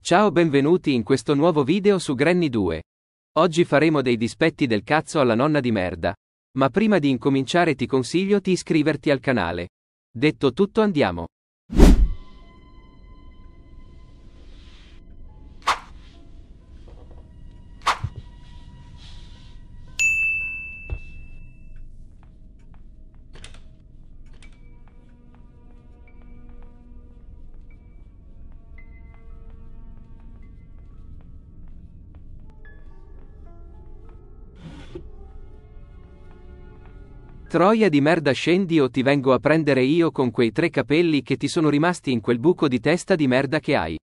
Ciao, benvenuti in questo nuovo video su Granny 2. Oggi faremo dei dispetti del cazzo alla nonna di merda. Ma prima di incominciare ti consiglio di iscriverti al canale. Detto tutto, andiamo. Troia di merda, scendi o ti vengo a prendere io con quei 3 capelli che ti sono rimasti in quel buco di testa di merda che hai.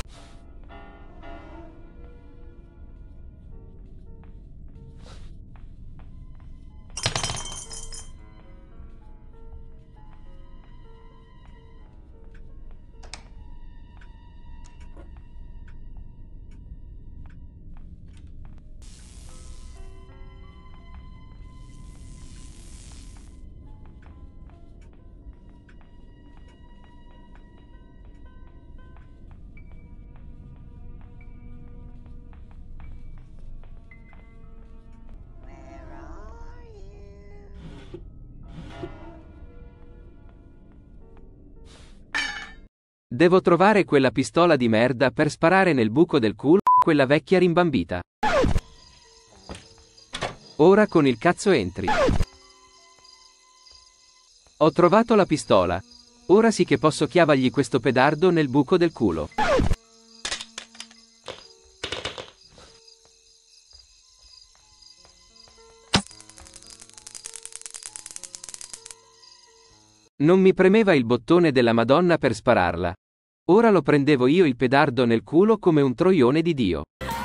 Devo trovare quella pistola di merda per sparare nel buco del culo a quella vecchia rimbambita. Ora con il cazzo entri. Ho trovato la pistola. Ora sì che posso chiavargli questo pedardo nel buco del culo. Non mi premeva il bottone della Madonna per spararla. Ora lo prendevo io il pedardo nel culo come un troione di Dio.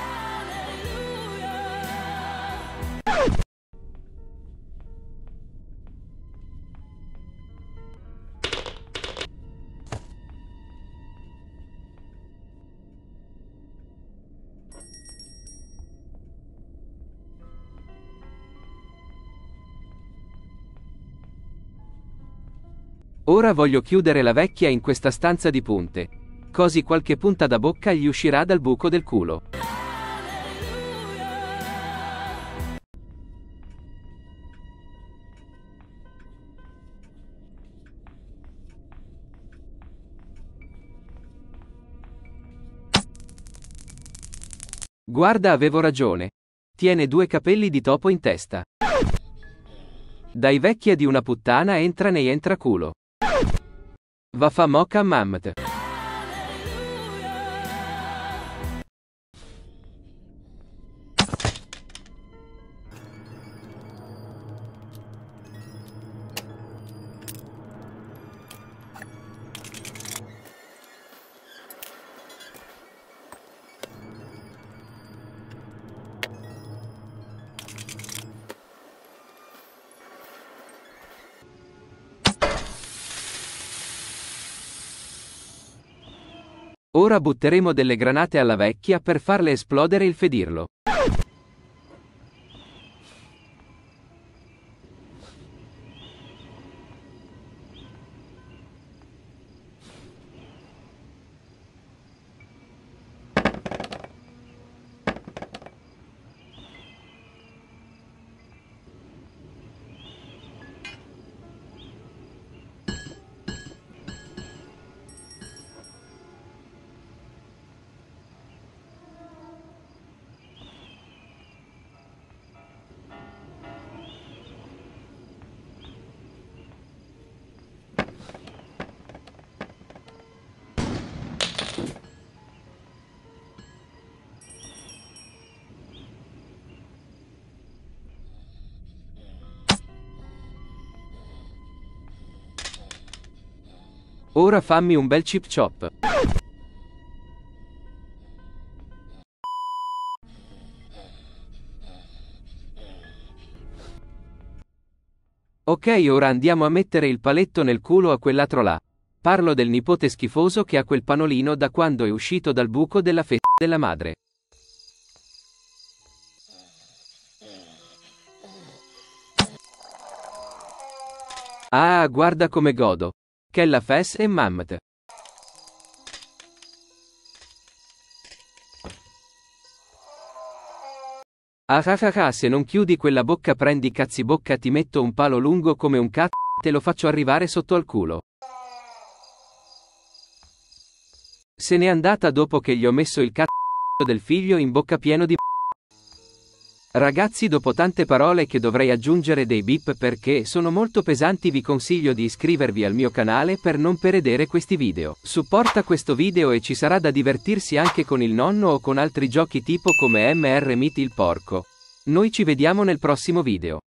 Ora voglio chiudere la vecchia in questa stanza di punte. Così qualche punta da bocca gli uscirà dal buco del culo. Guarda, avevo ragione. Tiene 2 capelli di topo in testa. Dai, vecchia di una puttana, entra nei entraculo. Va fa moca mammat. Ora butteremo delle granate alla vecchia per farle esplodere il fedirlo. Ora fammi un bel chip chop. Ok, ora andiamo a mettere il paletto nel culo a quell'altro là. Parlo del nipote schifoso che ha quel panolino da quando è uscito dal buco della fetta della madre. Ah, guarda come godo. Che la fes e mammat. Ah ah ah ah, se non chiudi quella bocca prendi cazzi bocca, ti metto un palo lungo come un cazzo, te lo faccio arrivare sotto al culo. Se n'è andata dopo che gli ho messo il cazzo del figlio in bocca pieno di Ragazzi, dopo tante parole che dovrei aggiungere dei beep perché sono molto pesanti, vi consiglio di iscrivervi al mio canale per non perdere questi video. Supporta questo video e ci sarà da divertirsi anche con il nonno o con altri giochi tipo come MR Meet il porco. Noi ci vediamo nel prossimo video.